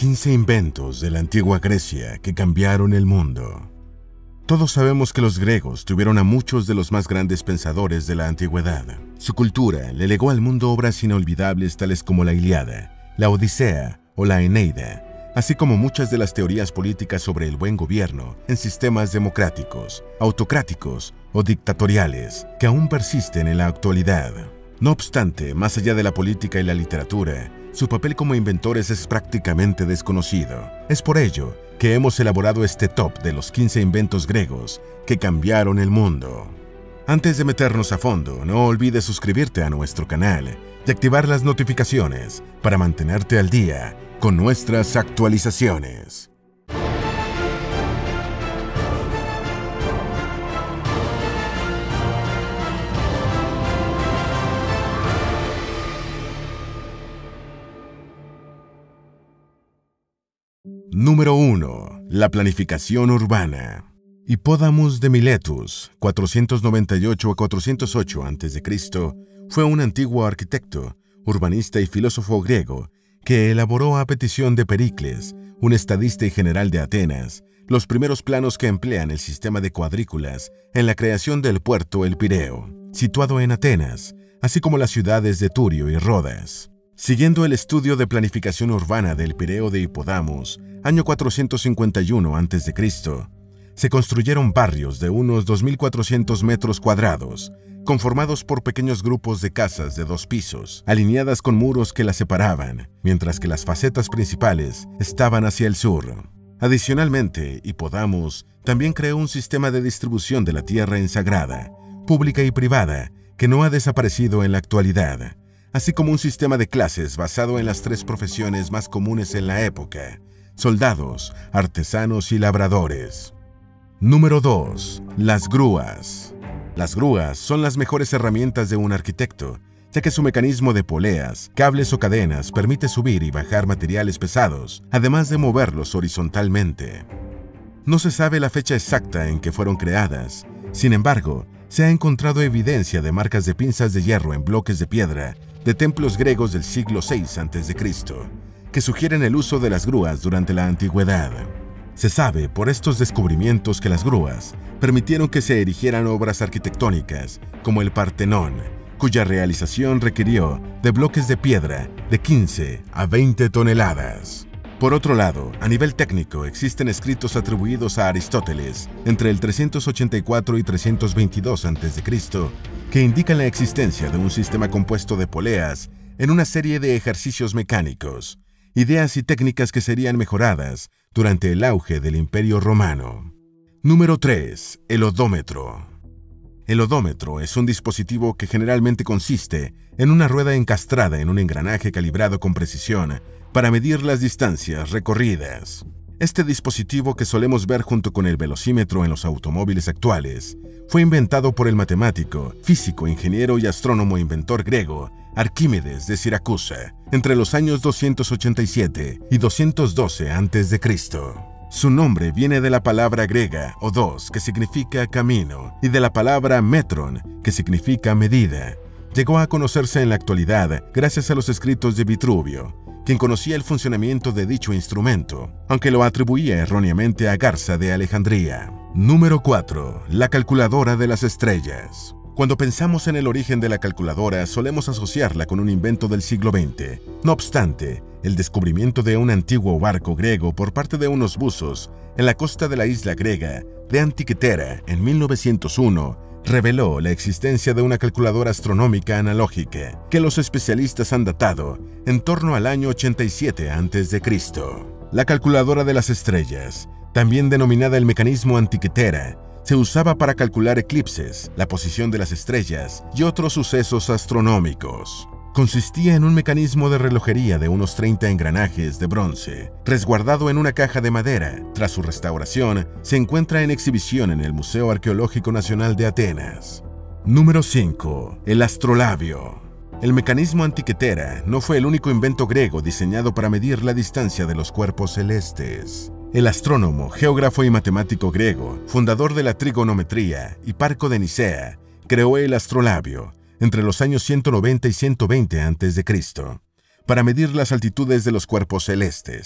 15 inventos de la antigua Grecia que cambiaron el mundo. Todos sabemos que los griegos tuvieron a muchos de los más grandes pensadores de la antigüedad. Su cultura le legó al mundo obras inolvidables tales como la Ilíada, la Odisea o la Eneida, así como muchas de las teorías políticas sobre el buen gobierno en sistemas democráticos, autocráticos o dictatoriales que aún persisten en la actualidad. No obstante, más allá de la política y la literatura, su papel como inventores es prácticamente desconocido. Es por ello que hemos elaborado este top de los 15 inventos griegos que cambiaron el mundo. Antes de meternos a fondo, no olvides suscribirte a nuestro canal y activar las notificaciones para mantenerte al día con nuestras actualizaciones. Número 1. La planificación urbana. Hipódamus de Miletus, 498 a 408 a.C., fue un antiguo arquitecto, urbanista y filósofo griego que elaboró a petición de Pericles, un estadista y general de Atenas, los primeros planos que emplean el sistema de cuadrículas en la creación del puerto El Pireo, situado en Atenas, así como las ciudades de Turio y Rodas. Siguiendo el estudio de planificación urbana del Pireo de Hipódamus, año 451 a.C., se construyeron barrios de unos 2.400 metros cuadrados, conformados por pequeños grupos de casas de 2 pisos, alineadas con muros que las separaban, mientras que las facetas principales estaban hacia el sur. Adicionalmente, Hipódamus también creó un sistema de distribución de la tierra en sagrada, pública y privada, que no ha desaparecido en la actualidad, así como un sistema de clases basado en las 3 profesiones más comunes en la época: soldados, artesanos y labradores. Número 2. Las grúas. Las grúas son las mejores herramientas de un arquitecto, ya que su mecanismo de poleas, cables o cadenas permite subir y bajar materiales pesados, además de moverlos horizontalmente. No se sabe la fecha exacta en que fueron creadas. Sin embargo, se ha encontrado evidencia de marcas de pinzas de hierro en bloques de piedra de templos griegos del siglo VI a.C., que sugieren el uso de las grúas durante la antigüedad. Se sabe por estos descubrimientos que las grúas permitieron que se erigieran obras arquitectónicas como el Partenón, cuya realización requirió de bloques de piedra de 15 a 20 toneladas. Por otro lado, a nivel técnico existen escritos atribuidos a Aristóteles entre el 384 y 322 a.C. que indican la existencia de un sistema compuesto de poleas en una serie de ejercicios mecánicos, ideas y técnicas que serían mejoradas durante el auge del Imperio Romano. Número 3. El odómetro. El odómetro es un dispositivo que generalmente consiste en una rueda encastrada en un engranaje calibrado con precisión para medir las distancias recorridas. Este dispositivo, que solemos ver junto con el velocímetro en los automóviles actuales, fue inventado por el matemático, físico, ingeniero y astrónomo inventor griego Arquímedes de Siracusa entre los años 287 y 212 a.C. Su nombre viene de la palabra griega odos, que significa camino, y de la palabra metron, que significa medida. Llegó a conocerse en la actualidad gracias a los escritos de Vitruvio, quien conocía el funcionamiento de dicho instrumento, aunque lo atribuía erróneamente a Garza de Alejandría. Número 4. La calculadora de las estrellas. Cuando pensamos en el origen de la calculadora, solemos asociarla con un invento del siglo XX. No obstante, el descubrimiento de un antiguo barco griego por parte de unos buzos en la costa de la isla griega de Antikythera en 1901 reveló la existencia de una calculadora astronómica analógica que los especialistas han datado en torno al año 87 a.C. La calculadora de las estrellas, también denominada el mecanismo Antikythera, se usaba para calcular eclipses, la posición de las estrellas y otros sucesos astronómicos. Consistía en un mecanismo de relojería de unos 30 engranajes de bronce, resguardado en una caja de madera. Tras su restauración, se encuentra en exhibición en el Museo Arqueológico Nacional de Atenas. Número 5. El astrolabio. El mecanismo Antikythera no fue el único invento griego diseñado para medir la distancia de los cuerpos celestes. El astrónomo, geógrafo y matemático griego, fundador de la trigonometría, Hiparco de Nicea, creó el astrolabio entre los años 190 y 120 a.C. para medir las altitudes de los cuerpos celestes,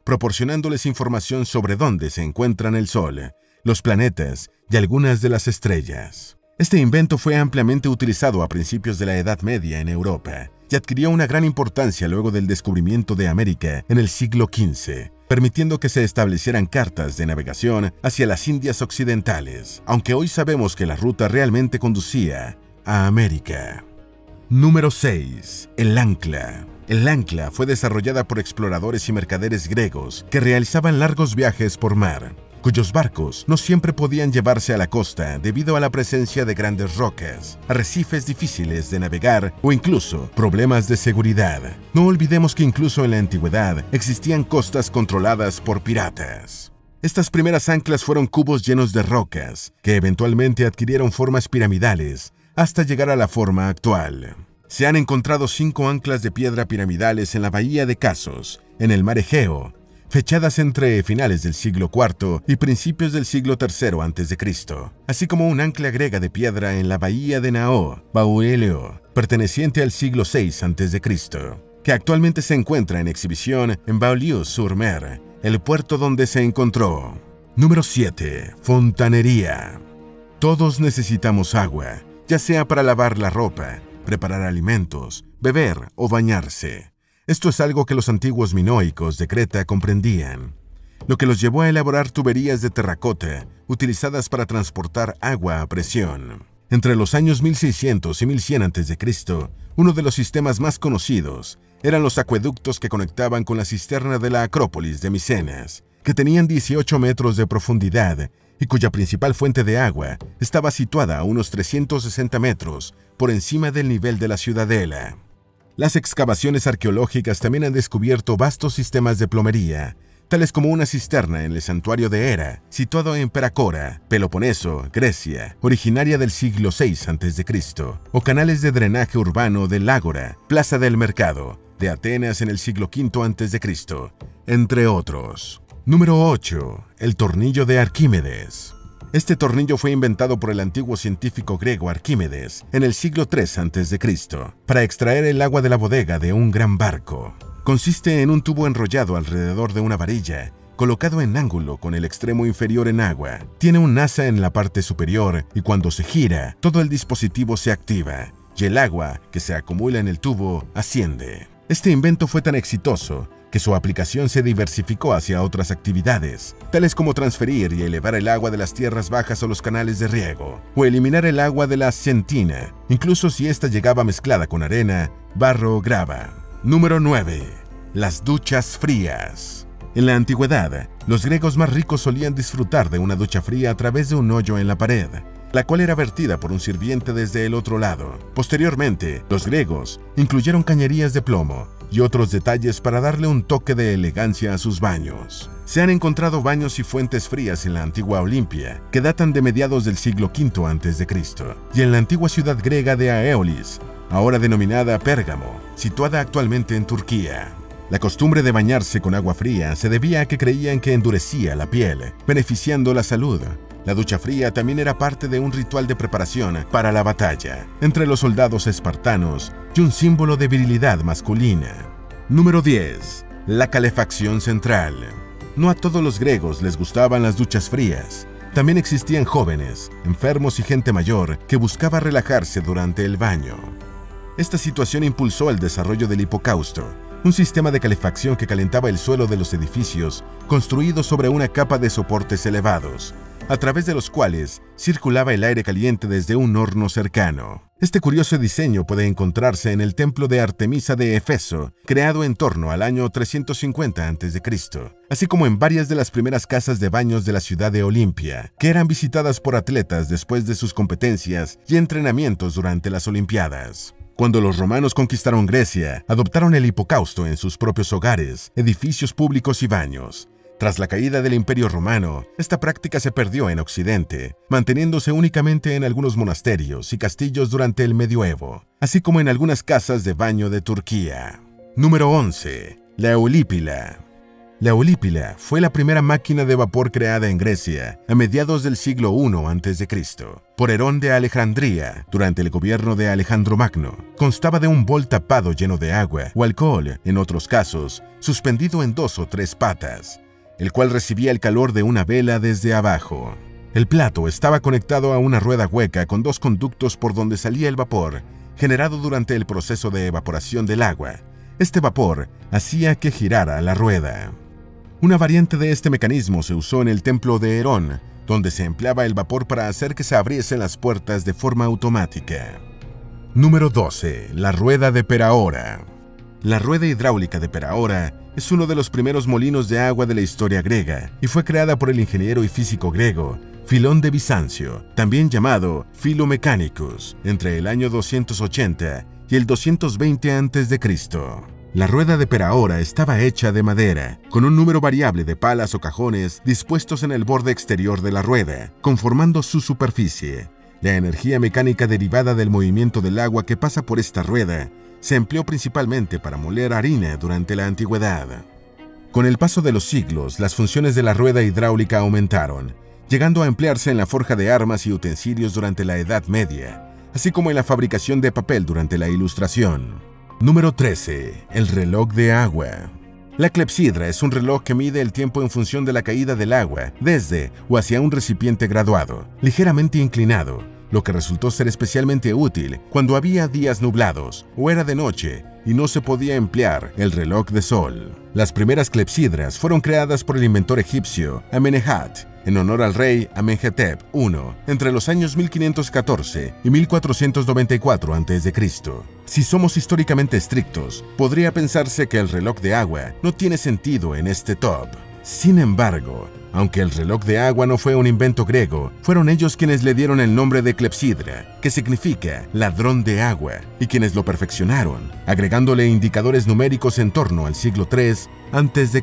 proporcionándoles información sobre dónde se encuentran el Sol, los planetas y algunas de las estrellas. Este invento fue ampliamente utilizado a principios de la Edad Media en Europa y adquirió una gran importancia luego del descubrimiento de América en el siglo XV, permitiendo que se establecieran cartas de navegación hacia las Indias Occidentales, aunque hoy sabemos que la ruta realmente conducía a América. Número 6. El ancla. El ancla fue desarrollada por exploradores y mercaderes griegos que realizaban largos viajes por mar, cuyos barcos no siempre podían llevarse a la costa debido a la presencia de grandes rocas, arrecifes difíciles de navegar o incluso problemas de seguridad. No olvidemos que incluso en la antigüedad existían costas controladas por piratas. Estas primeras anclas fueron cubos llenos de rocas, que eventualmente adquirieron formas piramidales hasta llegar a la forma actual. Se han encontrado 5 anclas de piedra piramidales en la bahía de Casos, en el mar Egeo, fechadas entre finales del siglo IV y principios del siglo III a.C., así como un ancla griega de piedra en la bahía de Nao, Baueleo, perteneciente al siglo VI a.C., que actualmente se encuentra en exhibición en Beaulieu-sur-Mer, el puerto donde se encontró. Número 7. Fontanería. Todos necesitamos agua, ya sea para lavar la ropa, preparar alimentos, beber o bañarse. Esto es algo que los antiguos minoicos de Creta comprendían, lo que los llevó a elaborar tuberías de terracota utilizadas para transportar agua a presión. Entre los años 1600 y 1100 a.C., uno de los sistemas más conocidos eran los acueductos que conectaban con la cisterna de la Acrópolis de Micenas, que tenían 18 metros de profundidad y cuya principal fuente de agua estaba situada a unos 360 metros por encima del nivel de la ciudadela. Las excavaciones arqueológicas también han descubierto vastos sistemas de plomería, tales como una cisterna en el santuario de Hera, situado en Perakora, Peloponeso, Grecia, originaria del siglo VI a.C., o canales de drenaje urbano del Ágora, Plaza del Mercado, de Atenas en el siglo V a.C., entre otros. Número 8. El tornillo de Arquímedes. Este tornillo fue inventado por el antiguo científico griego Arquímedes en el siglo III a.C. para extraer el agua de la bodega de un gran barco. Consiste en un tubo enrollado alrededor de una varilla, colocado en ángulo con el extremo inferior en agua. Tiene un asa en la parte superior y cuando se gira, todo el dispositivo se activa y el agua que se acumula en el tubo asciende. Este invento fue tan exitoso que su aplicación se diversificó hacia otras actividades, tales como transferir y elevar el agua de las tierras bajas a los canales de riego, o eliminar el agua de la sentina, incluso si ésta llegaba mezclada con arena, barro o grava. Número 9. Las duchas frías. En la antigüedad, los griegos más ricos solían disfrutar de una ducha fría a través de un hoyo en la pared, la cual era vertida por un sirviente desde el otro lado. Posteriormente, los griegos incluyeron cañerías de plomo y otros detalles para darle un toque de elegancia a sus baños. Se han encontrado baños y fuentes frías en la antigua Olimpia, que datan de mediados del siglo V a.C., y en la antigua ciudad griega de Aeolis, ahora denominada Pérgamo, situada actualmente en Turquía. La costumbre de bañarse con agua fría se debía a que creían que endurecía la piel, beneficiando la salud. La ducha fría también era parte de un ritual de preparación para la batalla entre los soldados espartanos y un símbolo de virilidad masculina. Número 10. La calefacción central. No a todos los griegos les gustaban las duchas frías. También existían jóvenes, enfermos y gente mayor que buscaba relajarse durante el baño. Esta situación impulsó el desarrollo del hipocausto, un sistema de calefacción que calentaba el suelo de los edificios construidos sobre una capa de soportes elevados, a través de los cuales circulaba el aire caliente desde un horno cercano. Este curioso diseño puede encontrarse en el templo de Artemisa de Éfeso, creado en torno al año 350 a.C., así como en varias de las primeras casas de baños de la ciudad de Olimpia, que eran visitadas por atletas después de sus competencias y entrenamientos durante las Olimpiadas. Cuando los romanos conquistaron Grecia, adoptaron el hipocausto en sus propios hogares, edificios públicos y baños. Tras la caída del Imperio Romano, esta práctica se perdió en Occidente, manteniéndose únicamente en algunos monasterios y castillos durante el Medioevo, así como en algunas casas de baño de Turquía. Número 11. La Eulípila. La Eulípila fue la primera máquina de vapor creada en Grecia a mediados del siglo I a.C. por Herón de Alejandría durante el gobierno de Alejandro Magno. Constaba de un bol tapado lleno de agua o alcohol, en otros casos, suspendido en 2 o 3 patas, el cual recibía el calor de una vela desde abajo. El plato estaba conectado a una rueda hueca con 2 conductos por donde salía el vapor, generado durante el proceso de evaporación del agua. Este vapor hacía que girara la rueda. Una variante de este mecanismo se usó en el templo de Herón, donde se empleaba el vapor para hacer que se abriesen las puertas de forma automática. Número 12. La rueda de Peraora. La rueda hidráulica de Peraora es uno de los primeros molinos de agua de la historia griega y fue creada por el ingeniero y físico griego Filón de Bizancio, también llamado Philomechanicus, entre el año 280 y el 220 a.C. La rueda de Peraora estaba hecha de madera, con un número variable de palas o cajones dispuestos en el borde exterior de la rueda, conformando su superficie. La energía mecánica derivada del movimiento del agua que pasa por esta rueda se empleó principalmente para moler harina durante la antigüedad. Con el paso de los siglos, las funciones de la rueda hidráulica aumentaron, llegando a emplearse en la forja de armas y utensilios durante la Edad Media, así como en la fabricación de papel durante la Ilustración. Número 13. El reloj de agua. La clepsidra es un reloj que mide el tiempo en función de la caída del agua desde o hacia un recipiente graduado, ligeramente inclinado, lo que resultó ser especialmente útil cuando había días nublados o era de noche y no se podía emplear el reloj de sol. Las primeras clepsidras fueron creadas por el inventor egipcio Amenemhat en honor al rey Amenhotep I entre los años 1514 y 1494 a.C. Si somos históricamente estrictos, podría pensarse que el reloj de agua no tiene sentido en este top. Sin embargo, aunque el reloj de agua no fue un invento griego, fueron ellos quienes le dieron el nombre de clepsidra, que significa ladrón de agua, y quienes lo perfeccionaron, agregándole indicadores numéricos en torno al siglo III a.C.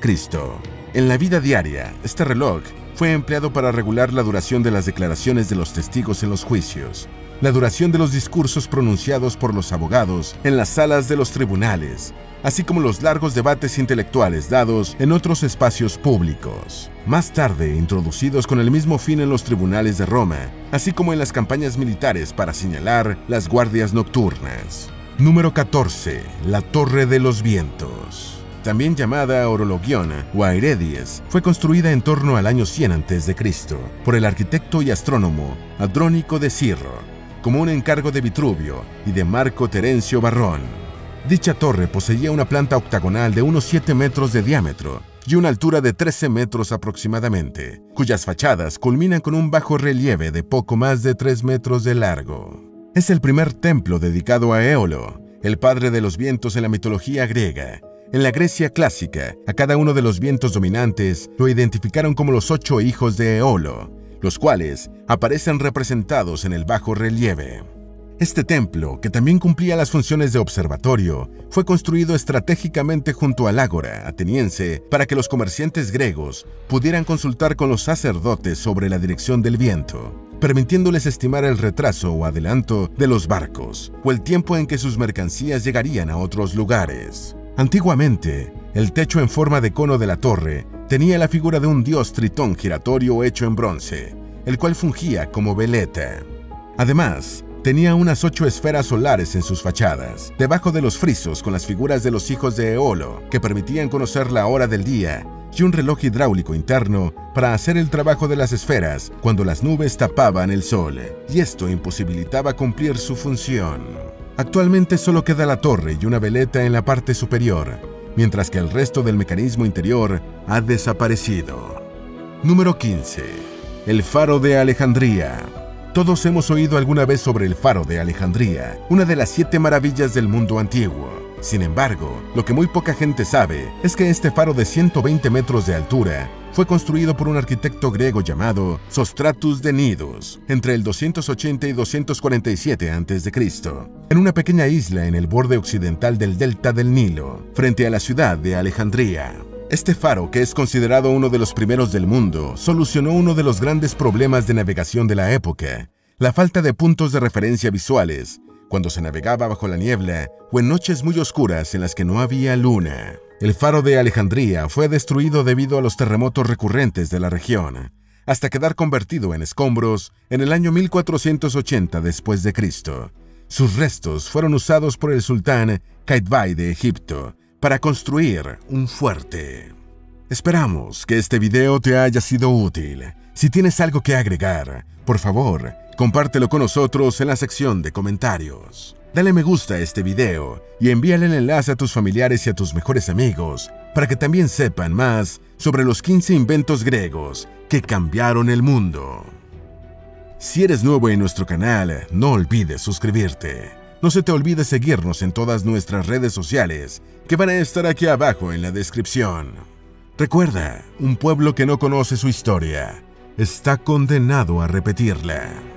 En la vida diaria, este reloj fue empleado para regular la duración de las declaraciones de los testigos en los juicios, la duración de los discursos pronunciados por los abogados en las salas de los tribunales, así como los largos debates intelectuales dados en otros espacios públicos. Más tarde, introducidos con el mismo fin en los tribunales de Roma, así como en las campañas militares para señalar las guardias nocturnas. Número 14. La Torre de los Vientos. También llamada Horologion o Aerides, fue construida en torno al año 100 a.C. por el arquitecto y astrónomo Andrónico de Cirro, como un encargo de Vitruvio y de Marco Terencio Varrón. Dicha torre poseía una planta octagonal de unos 7 metros de diámetro y una altura de 13 metros aproximadamente, cuyas fachadas culminan con un bajo relieve de poco más de 3 metros de largo. Es el primer templo dedicado a Éolo, el padre de los vientos en la mitología griega. En la Grecia clásica, a cada uno de los vientos dominantes lo identificaron como los 8 hijos de Éolo, los cuales aparecen representados en el bajo relieve. Este templo, que también cumplía las funciones de observatorio, fue construido estratégicamente junto al ágora ateniense para que los comerciantes griegos pudieran consultar con los sacerdotes sobre la dirección del viento, permitiéndoles estimar el retraso o adelanto de los barcos o el tiempo en que sus mercancías llegarían a otros lugares. Antiguamente, el techo en forma de cono de la torre tenía la figura de un dios tritón giratorio hecho en bronce, el cual fungía como veleta. Además, tenía unas 8 esferas solares en sus fachadas, debajo de los frisos con las figuras de los hijos de Éolo, que permitían conocer la hora del día, y un reloj hidráulico interno para hacer el trabajo de las esferas cuando las nubes tapaban el sol, y esto imposibilitaba cumplir su función. Actualmente solo queda la torre y una veleta en la parte superior, mientras que el resto del mecanismo interior ha desaparecido. Número 15. El Faro de Alejandría. Todos hemos oído alguna vez sobre el Faro de Alejandría, una de las 7 maravillas del mundo antiguo. Sin embargo, lo que muy poca gente sabe es que este faro de 120 metros de altura fue construido por un arquitecto griego llamado Sostratus de Cnidos entre el 280 y 247 a.C., en una pequeña isla en el borde occidental del delta del Nilo, frente a la ciudad de Alejandría. Este faro, que es considerado uno de los primeros del mundo, solucionó uno de los grandes problemas de navegación de la época: la falta de puntos de referencia visuales cuando se navegaba bajo la niebla o en noches muy oscuras en las que no había luna. El faro de Alejandría fue destruido debido a los terremotos recurrentes de la región, hasta quedar convertido en escombros en el año 1480 después de Cristo. Sus restos fueron usados por el sultán Qaitbay de Egipto para construir un fuerte. Esperamos que este video te haya sido útil. Si tienes algo que agregar, por favor, compártelo con nosotros en la sección de comentarios. Dale me gusta a este video y envíale el enlace a tus familiares y a tus mejores amigos para que también sepan más sobre los 15 inventos griegos que cambiaron el mundo. Si eres nuevo en nuestro canal, no olvides suscribirte. No se te olvide seguirnos en todas nuestras redes sociales que van a estar aquí abajo en la descripción. Recuerda, un pueblo que no conoce su historia está condenado a repetirla.